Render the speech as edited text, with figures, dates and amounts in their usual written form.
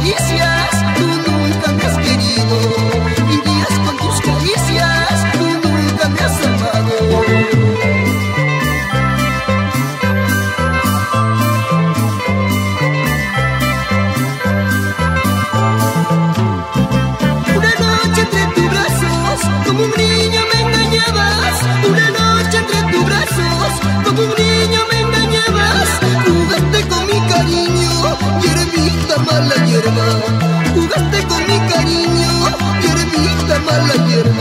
caricias tú nunca me has querido. Vivías con tus caricias, tú nunca me has amado. Como un niño me engañabas, una noche entre tus brazos, como un niño me engañabas. Jugaste con mi cariño, hierbita mala hierba. Jugaste con mi cariño, hierbita mala hierba.